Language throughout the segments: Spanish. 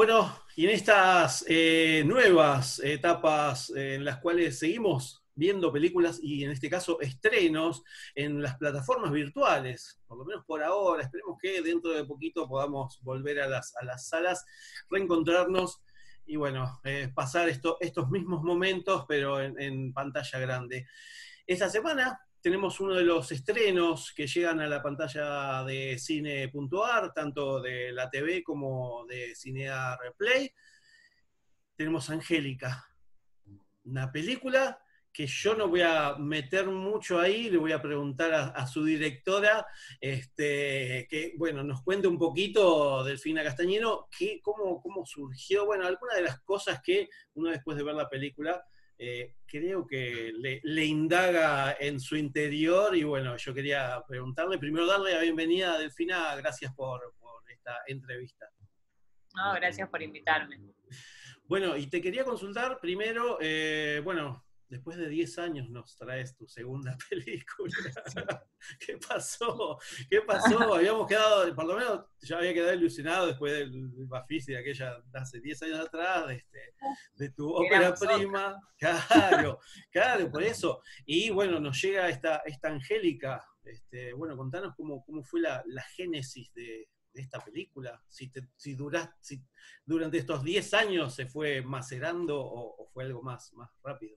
Bueno, y en estas nuevas etapas en las cuales seguimos viendo películas y en este caso estrenos en las plataformas virtuales, por lo menos por ahora, esperemos que dentro de poquito podamos volver a las salas, reencontrarnos y bueno, pasar estos mismos momentos pero en pantalla grande. Esta semana tenemos uno de los estrenos que llegan a la pantalla de cine.ar, tanto de la TV como de Cinear Play. Tenemos Angélica, una película que yo no voy a meter mucho ahí, le voy a preguntar a su directora, que bueno, nos cuente un poquito, Delfina Castañino, cómo surgió, bueno, algunas de las cosas que uno después de ver la película creo que le indaga en su interior y bueno, yo quería preguntarle, primero darle la bienvenida a Delfina, gracias por esta entrevista. No, gracias por invitarme. Bueno, y te quería consultar primero, bueno, después de 10 años nos traes tu segunda película. Sí. ¿Qué pasó? ¿Qué pasó? Habíamos quedado, por lo menos yo había quedado ilusionado después del Bafisi de aquella, de hace 10 años atrás, de tu ópera Éramos otra. prima. Claro, claro, por eso. Y bueno, nos llega esta Angélica. Bueno, contanos cómo fue la génesis de esta película, si durante estos 10 años se fue macerando o fue algo más rápido.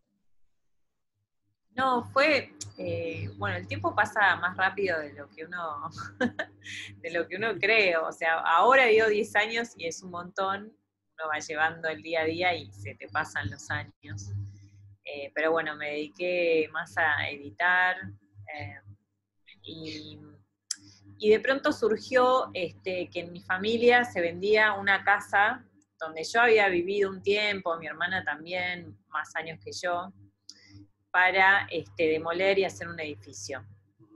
No, fue, bueno, el tiempo pasa más rápido de lo que uno, de lo que uno cree. O sea, ahora dio 10 años y es un montón, uno va llevando el día a día y se te pasan los años. Pero bueno, me dediqué más a editar eh, y, y de pronto surgió que en mi familia se vendía una casa donde yo había vivido un tiempo, mi hermana también, más años que yo, para demoler y hacer un edificio.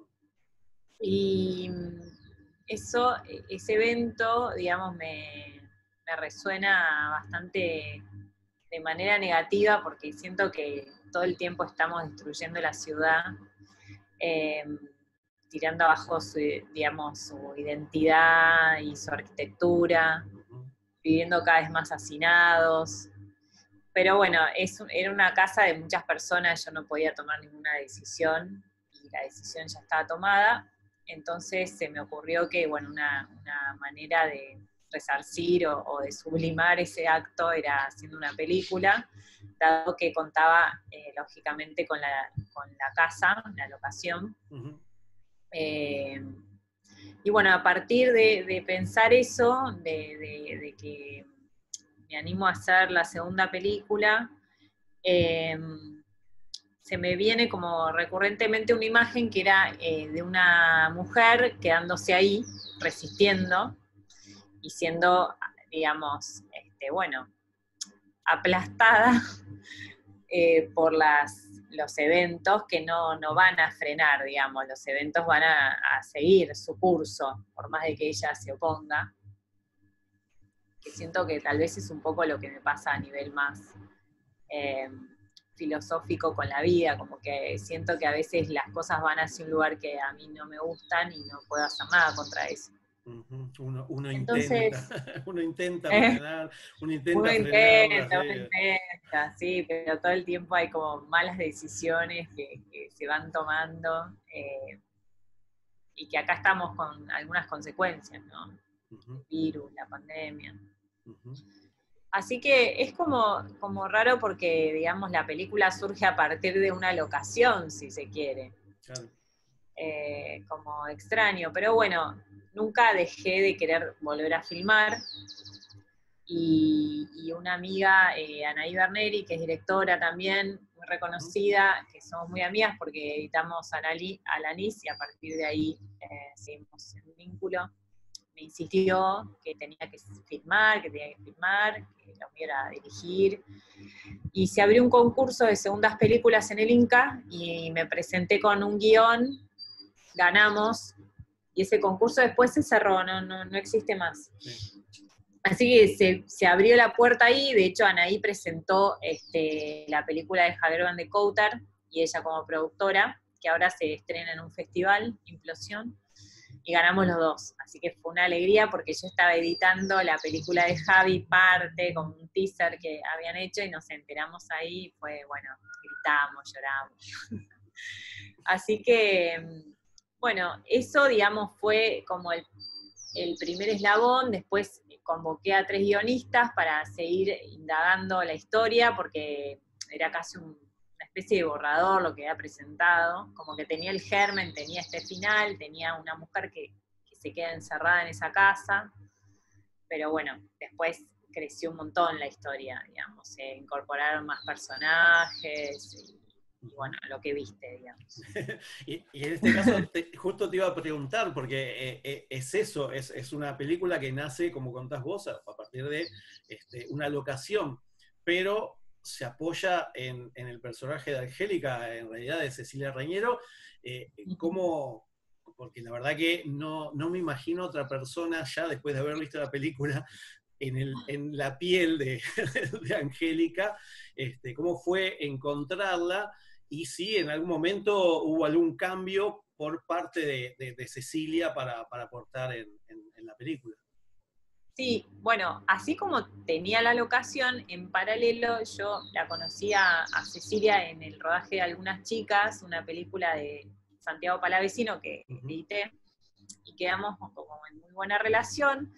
Y ese evento, digamos, me resuena bastante de manera negativa porque siento que todo el tiempo estamos destruyendo la ciudad, eh, tirando abajo digamos, su identidad y su arquitectura, viviendo cada vez más hacinados. Pero bueno, era una casa de muchas personas, yo no podía tomar ninguna decisión y la decisión ya estaba tomada. Entonces se me ocurrió que, bueno, una manera de resarcir o de sublimar ese acto era haciendo una película, dado que contaba lógicamente con la casa, la locación. Uh-huh. Y bueno, a partir de pensar eso, de que me animo a hacer la segunda película, se me viene como recurrentemente una imagen que era de una mujer quedándose ahí, resistiendo y siendo, digamos, bueno, aplastada por los eventos que no van a frenar, digamos, los eventos van a seguir su curso, por más de que ella se oponga, que siento que tal vez es un poco lo que me pasa a nivel más filosófico con la vida, como que siento que a veces las cosas van hacia un lugar que a mí no me gustan y no puedo hacer nada contra eso. Uh-huh. Uno intenta, Entonces, uno intenta ordenar, uno intenta uno frenarla. intenta, sí, pero todo el tiempo hay como malas decisiones que se van tomando y que acá estamos con algunas consecuencias, ¿no? Uh-huh. El virus, la pandemia. Uh-huh. Así que es como raro porque, digamos, la película surge a partir de una locación, si se quiere. Claro. Como extraño, pero bueno, nunca dejé de querer volver a filmar. Y una amiga, Anaí Berneri, que es directora también, muy reconocida, que somos muy amigas porque editamos Alanis y a partir de ahí seguimos en un vínculo. Me insistió que tenía que filmar, que lo viera dirigir. Y se abrió un concurso de segundas películas en el Inca y me presenté con un guión, ganamos, y ese concurso después se cerró, no existe más. Sí. Así que se abrió la puerta ahí, de hecho Anaí presentó la película de Javier Van de Coutar, y ella como productora, que ahora se estrena en un festival, Implosión. y ganamos los dos. Así que fue una alegría porque yo estaba editando la película de Javi, parte, con un teaser que habían hecho y nos enteramos ahí, fue, bueno, gritamos, lloramos. Así que, bueno, eso, digamos, fue como el primer eslabón. Después convoqué a 3 guionistas para seguir indagando la historia, porque era casi una especie de borrador lo que había presentado, como que tenía el germen, tenía este final, tenía una mujer que se queda encerrada en esa casa, pero bueno, después creció un montón la historia, digamos, se incorporaron más personajes, y bueno, lo que viste, digamos. Y en este caso, justo te iba a preguntar, porque es eso, es una película que nace, como contás vos, a partir de una locación, pero se apoya en el personaje de Angélica, en realidad de Cecilia Reñero. ¿Cómo? Porque la verdad que no me imagino otra persona, ya después de haber visto la película, en la piel de, de Angélica. ¿Cómo fue encontrarla? Y si en algún momento hubo algún cambio por parte de Cecilia para aportar en la película. Sí, bueno, así como tenía la locación, en paralelo yo la conocía a Cecilia en el rodaje de Algunas Chicas, una película de Santiago Palavecino que edité, y quedamos como en muy buena relación.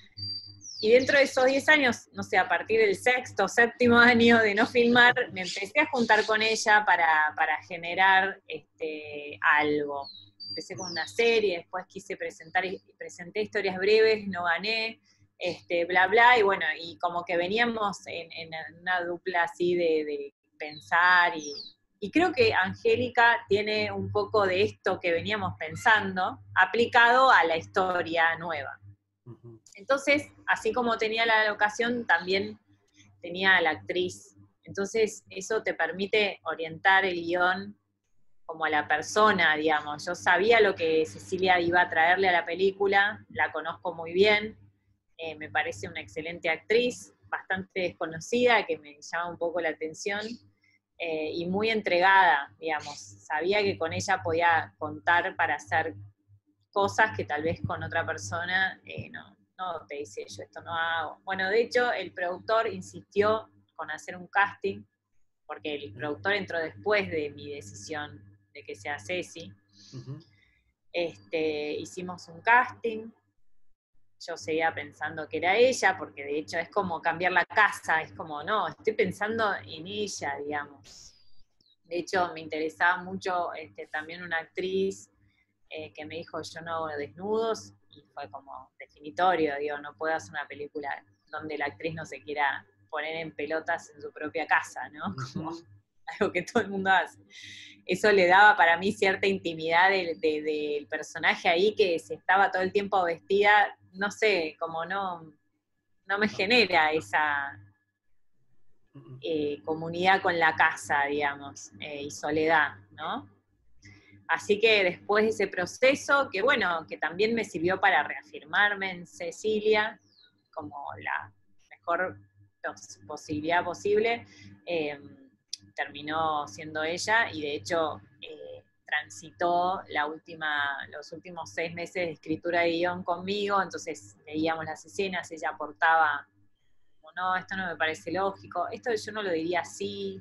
Y dentro de esos 10 años, no sé, a partir del 6º o 7º año de no filmar, me empecé a juntar con ella para generar algo. Empecé con una serie, después presenté historias breves, no gané, bla, bla, y bueno, y como que veníamos en una dupla así de pensar, y creo que Angélica tiene un poco de esto que veníamos pensando, aplicado a la historia nueva. Entonces, así como tenía la locación, también tenía a la actriz. Entonces, eso te permite orientar el guión como a la persona, digamos. Yo sabía lo que Cecilia iba a traerle a la película, la conozco muy bien, me parece una excelente actriz, bastante desconocida, que me llama un poco la atención, y muy entregada, digamos. Sabía que con ella podía contar para hacer cosas que tal vez con otra persona no te dice, yo esto no hago. Bueno, de hecho, el productor insistió con hacer un casting, porque el productor entró después de mi decisión de que sea Ceci. Hicimos un casting, yo seguía pensando que era ella, porque de hecho es como cambiar la casa, es como, no, estoy pensando en ella, digamos. De hecho, me interesaba mucho también una actriz que me dijo, yo no hago desnudos, y fue como definitorio, digo, no puedo hacer una película donde la actriz no se quiera poner en pelotas en su propia casa, ¿no? Como algo que todo el mundo hace. Eso le daba para mí cierta intimidad del personaje ahí, que se estaba todo el tiempo vestida, no sé, como no me genera esa comunidad con la casa, digamos, y soledad, ¿no? Así que después de ese proceso, que bueno, que también me sirvió para reafirmarme en Cecilia como la mejor posibilidad posible, terminó siendo ella, y de hecho transitó los últimos 6 meses de escritura de guión conmigo, entonces leíamos las escenas, ella aportaba, como, no, esto no me parece lógico, esto yo no lo diría así,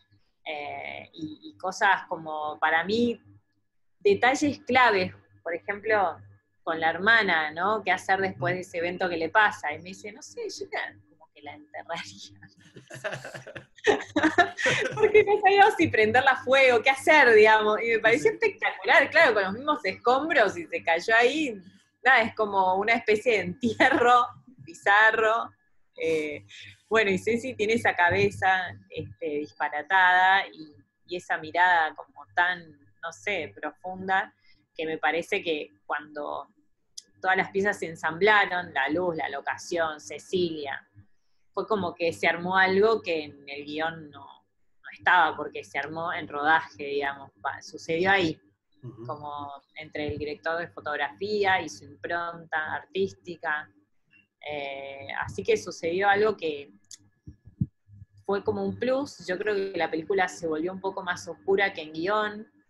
y cosas como, para mí, detalles claves, por ejemplo, con la hermana, ¿no? ¿Qué hacer después de ese evento que le pasa? Y me dice, no sé, yo como que la enterraría. Porque no sabíamos si prenderla a fuego, qué hacer, digamos. Y me pareció espectacular, claro, con los mismos escombros, y se cayó ahí. Nada, es como una especie de entierro bizarro. Bueno, y Ceci tiene esa cabeza disparatada, y esa mirada como tan, no sé, profunda, que me parece que cuando todas las piezas se ensamblaron, la luz, la locación, Cecilia, fue como que se armó algo que en el guión no estaba, porque se armó en rodaje, digamos, sucedió ahí, como entre el director de fotografía y su impronta artística. Así que sucedió algo que fue como un plus. Yo creo que la película se volvió un poco más oscura que en guión,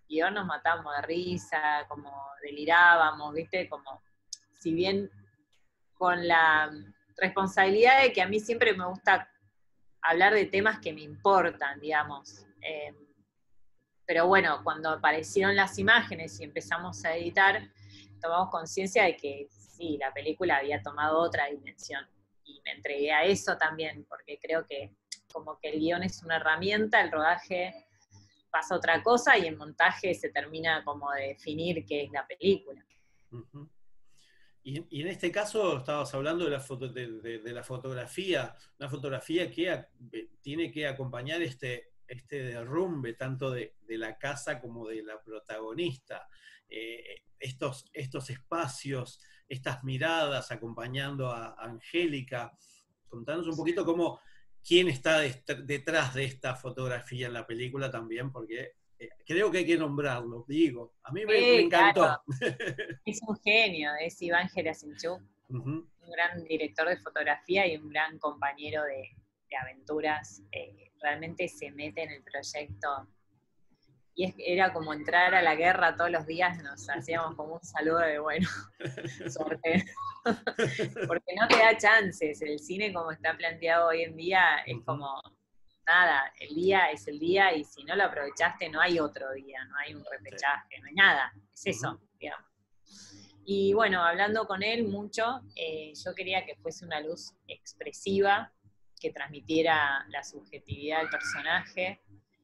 guión nos matábamos de risa, como delirábamos, ¿viste? Como, si bien con la responsabilidad de que a mí siempre me gusta hablar de temas que me importan, digamos. Pero bueno, cuando aparecieron las imágenes y empezamos a editar, tomamos conciencia de que sí, la película había tomado otra dimensión. Y me entregué a eso también, porque creo que como que el guión es una herramienta, el rodaje pasa otra cosa y el montaje se termina como de definir qué es la película. Uh-huh. Y en este caso estabas hablando de la fotografía, una fotografía que tiene que acompañar este derrumbe tanto de la casa como de la protagonista. Estos espacios, estas miradas acompañando a Angélica. Contanos un poquito quién está detrás de esta fotografía en la película también, porque creo que hay que nombrarlo, digo. A mí me Claro, encantó. es un genio, es Iván Gerasimchuk, Uh-huh. un gran director de fotografía y un gran compañero de aventuras. Realmente se mete en el proyecto y era como entrar a la guerra todos los días, nos hacíamos como un saludo de bueno, suerte. Porque no te da chances, el cine como está planteado hoy en día es como, nada, el día es el día y si no lo aprovechaste no hay otro día, no hay un repechaje, no hay nada, es eso, digamos. Y bueno, hablando con él mucho, yo quería que fuese una luz expresiva, que transmitiera la subjetividad del personaje.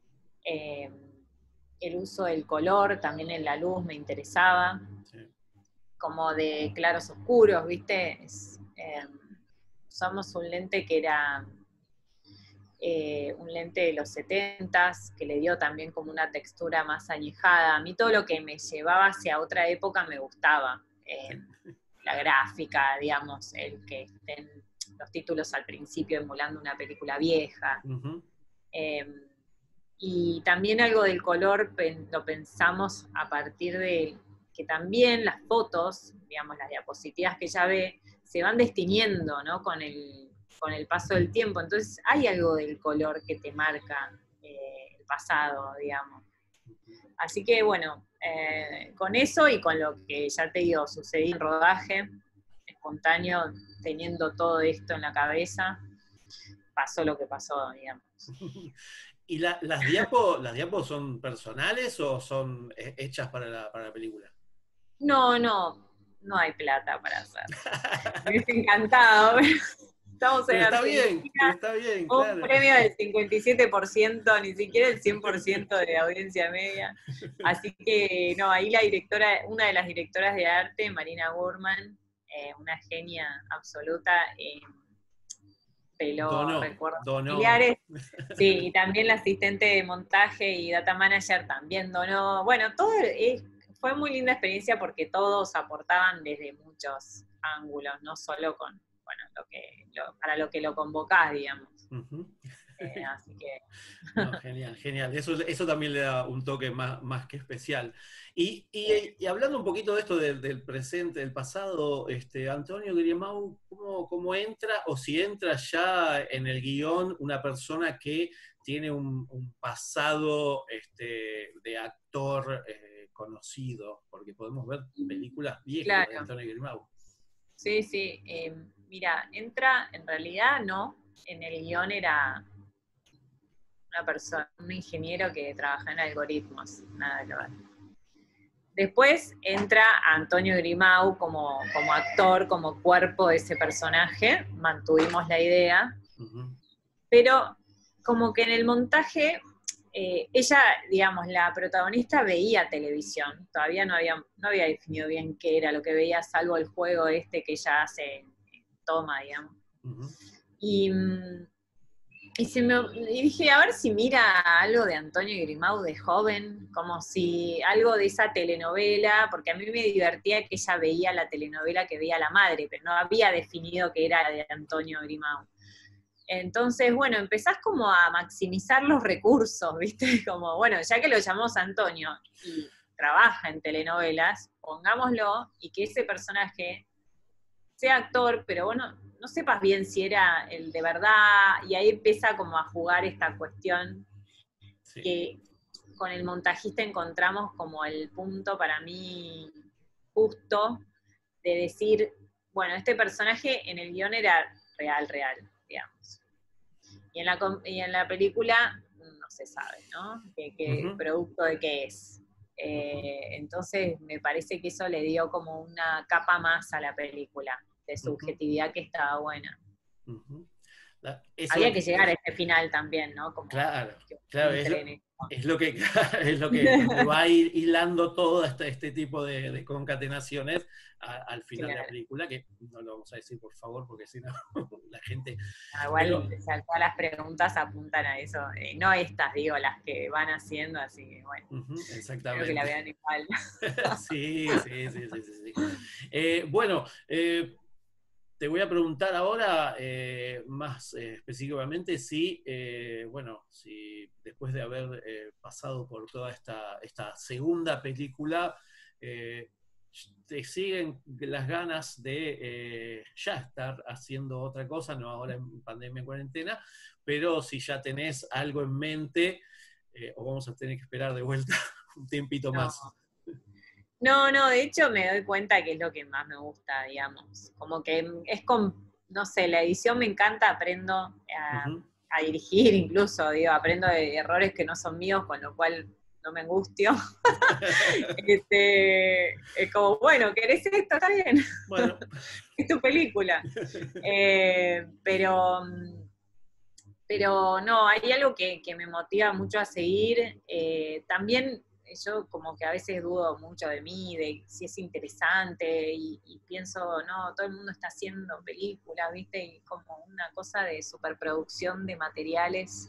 El uso del color también en la luz me interesaba, como de claros oscuros, ¿viste? Usamos un lente que era un lente de los 70s, que le dio también como una textura más añejada. A mí todo lo que me llevaba hacia otra época me gustaba. La gráfica, digamos, el que estén los títulos al principio emulando una película vieja. Y también algo del color lo pensamos a partir de que también las fotos, digamos, las diapositivas que ella ve, se van destiñendo, ¿no? Con el paso del tiempo. Entonces hay algo del color que te marca el pasado, digamos. Así que bueno, con eso y con lo que ya te digo, sucedió en rodaje, espontáneo, teniendo todo esto en la cabeza, pasó lo que pasó, digamos. ¿Y las diapos son personales o son hechas para la película? No hay plata para hacer. Me hubiese encantado, estamos en Pero Argentina, está bien, un claro. premio del 57%, ni siquiera el 100% de audiencia media. Así que, no, ahí la directora, una de las directoras de arte, Marina Gurman, una genia absoluta, peló recuerdos Donó. familiares. Sí, y también la asistente de montaje y data manager también donó. Bueno, fue muy linda experiencia porque todos aportaban desde muchos ángulos, no solo con para lo que lo convocás, digamos. Así que... No, genial, genial. Eso también le da un toque más que especial. Y hablando un poquito de esto del presente, del pasado, Antonio Grimau, ¿cómo entra, o si entra ya en el guión una persona que tiene un pasado de actor conocido? Porque podemos ver películas viejas de Claro, Antonio Grimau. sí, sí. Mira, entra, en realidad no, en el guión era una persona, un ingeniero que trabaja en algoritmos, nada que ver. Después entra Antonio Grimau como actor, como cuerpo de ese personaje, mantuvimos la idea, pero como que en el montaje, ella, digamos, la protagonista veía televisión, todavía no había definido bien qué era lo que veía, salvo el juego que ella hace en toma, digamos. Y dije, a ver si mira algo de Antonio Grimau de joven, como si algo de esa telenovela, porque a mí me divertía que ella veía la telenovela que veía la madre, pero no había definido que era de Antonio Grimau. Entonces, bueno, empezás como a maximizar los recursos, ¿viste? Como, bueno, ya que lo llamamos Antonio y trabaja en telenovelas, pongámoslo y que ese personaje sea actor, pero bueno, no sepas bien si era el de verdad, y ahí empieza como a jugar esta cuestión que con el montajista encontramos como el punto para mí justo de decir, bueno, este personaje en el guión era real, digamos. Y en la película no se sabe, ¿no? ¿Qué producto de qué es? Entonces me parece que eso le dio como una capa más a la película, de subjetividad que estaba buena. Había que llegar a este final también, ¿no? Como claro, es lo que va a ir hilando todo este tipo de concatenaciones al final de la película, que no lo vamos a decir por favor, porque si no la gente... Igual todas las preguntas apuntan a eso, no estas, digo, las que van haciendo, así que bueno, exactamente. Creo que la vean igual. Sí. Bueno, te voy a preguntar ahora más específicamente si después de haber pasado por toda esta segunda película, te siguen las ganas de ya estar haciendo otra cosa, no ahora en pandemia, en cuarentena, pero si ya tenés algo en mente, o vamos a tener que esperar de vuelta un tiempito más. No, de hecho me doy cuenta que es lo que más me gusta, digamos. Como que es no sé, la edición me encanta, aprendo a dirigir incluso, digo, aprendo de errores que no son míos, con lo cual no me angustio. Es como, bueno, ¿querés esto? Está bien. Bueno. Es tu película. Pero no, hay algo que me motiva mucho a seguir. También yo como que a veces dudo mucho de mí, de si es interesante, y pienso, no, todo el mundo está haciendo películas, ¿viste? Y como una cosa de superproducción de materiales,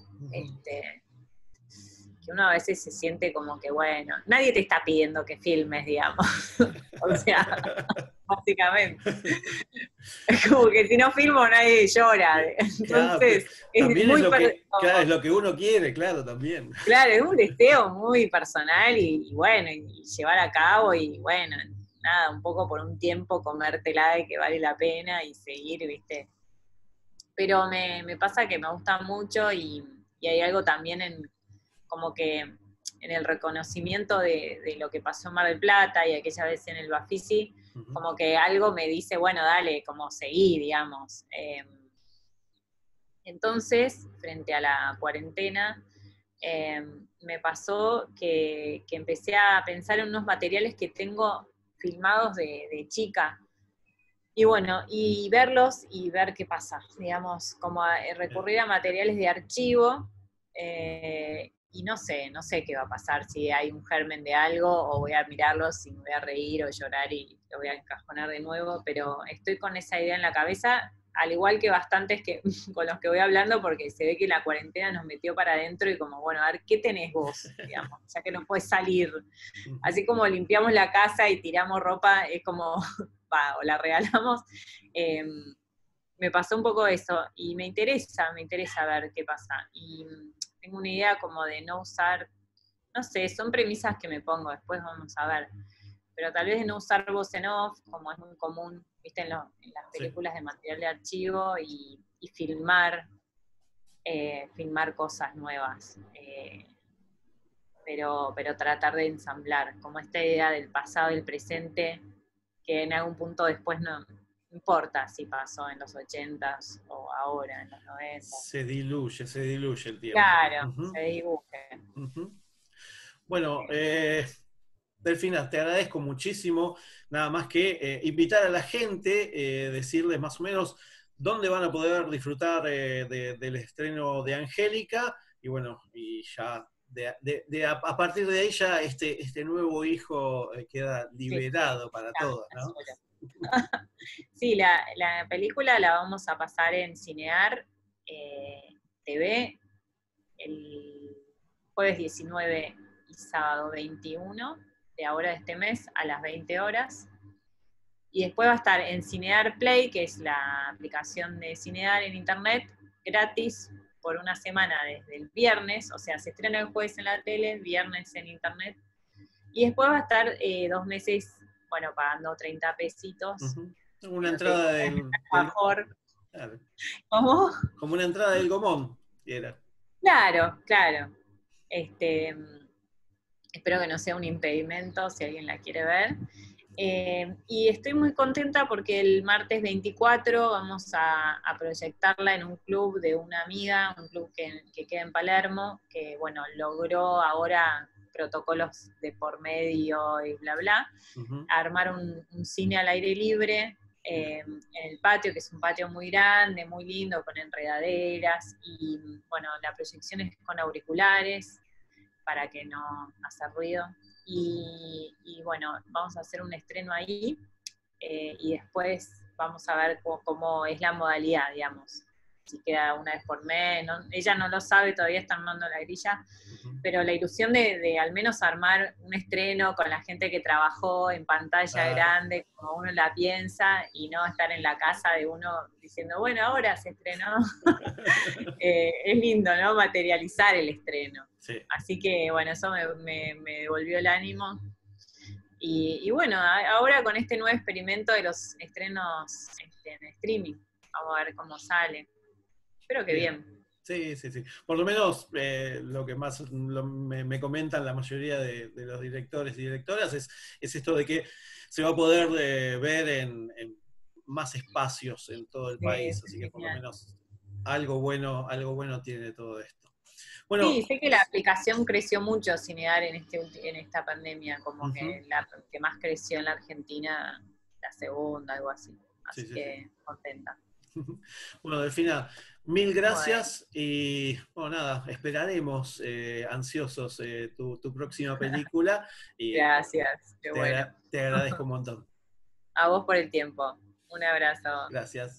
que uno a veces se siente como que, bueno, nadie te está pidiendo que filmes, digamos. O sea, básicamente. Es como que si no filmo nadie llora. Entonces, también es lo que uno quiere, claro, también. Claro, es un deseo muy personal y bueno, y llevar a cabo y bueno, nada, un poco por un tiempo comértela de que vale la pena y seguir, ¿viste? Pero me pasa que me gusta mucho y hay algo también como que en el reconocimiento de lo que pasó en Mar del Plata y aquella vez en el Bafisi, como que algo me dice, bueno, dale, como seguí, digamos. Entonces, frente a la cuarentena, me pasó que empecé a pensar en unos materiales que tengo filmados de chica. Y bueno, y verlos y ver qué pasa, digamos, como recurrir a materiales de archivo, y no sé qué va a pasar, si hay un germen de algo, o voy a mirarlos y me voy a reír o llorar y lo voy a encajonar de nuevo, pero estoy con esa idea en la cabeza, al igual que bastantes con los que voy hablando, porque se ve que la cuarentena nos metió para adentro y como, bueno, a ver, ¿qué tenés vos? Digamos, ya que no puedes salir. Así como limpiamos la casa y tiramos ropa, es como, o la regalamos, me pasó un poco eso, y me interesa ver qué pasa. Y tengo una idea como de no usar, no sé, son premisas que me pongo, después vamos a ver, pero tal vez de no usar voz en off, como es muy común, viste, en las películas de material de archivo, y filmar cosas nuevas, pero tratar de ensamblar, como esta idea del pasado y el presente, que en algún punto después no importa si pasó en los 80s o ahora, en los 90s. Se diluye el tiempo. Claro, se dibuje. Bueno, Delfina, te agradezco muchísimo. Nada más que invitar a la gente, decirles más o menos dónde van a poder disfrutar del estreno de Angélica, y bueno, y ya a partir de ahí ya este nuevo hijo queda liberado para todos, ¿no? Sí, la película la vamos a pasar en Cinear TV el jueves 19 y sábado 21 de ahora de este mes a las 20 horas. Y después va a estar en Cinear Play, que es la aplicación de Cinear en internet, gratis por una semana desde el viernes, o sea, se estrena el jueves en la tele, viernes en internet. Y después va a estar 2 meses, bueno, pagando 30 pesitos. Una entrada del claro. ¿Cómo? Como una entrada del Gomón, era. Claro. Espero que no sea un impedimento si alguien la quiere ver. Y estoy muy contenta porque el martes 24 vamos a proyectarla en un club de una amiga, un club que queda en Palermo, que bueno, logró ahora protocolos de por medio y bla bla, armar un cine al aire libre en el patio, que es un patio muy grande, muy lindo, con enredaderas, y bueno, la proyección es con auriculares, para que no haga ruido. Y bueno, vamos a hacer un estreno ahí, y después vamos a ver cómo es la modalidad, digamos. Si queda una vez por mes, ella no lo sabe, todavía está armando la grilla, pero la ilusión de al menos armar un estreno con la gente que trabajó en pantalla grande, como uno la piensa, y no estar en la casa de uno diciendo, bueno, ahora se estrenó. Es lindo, ¿no? Materializar el estreno. Sí. Así que, bueno, eso me devolvió el ánimo. Y bueno, ahora con este nuevo experimento de los estrenos en streaming, vamos a ver cómo sale. Espero que bien. Sí. Por lo menos lo que más me comentan la mayoría de los directores y directoras es esto de que se va a poder ver en más espacios en todo el país. Así que por lo menos algo bueno tiene todo esto. Bueno, sí, sé que la aplicación creció mucho Cinear en esta pandemia, como que la que más creció en la Argentina, la segunda, algo así. Así que contenta. Bueno, Delfina, mil gracias y bueno, nada, esperaremos ansiosos tu próxima película. Y, gracias, qué bueno. Te agradezco un montón. A vos por el tiempo. Un abrazo. Gracias.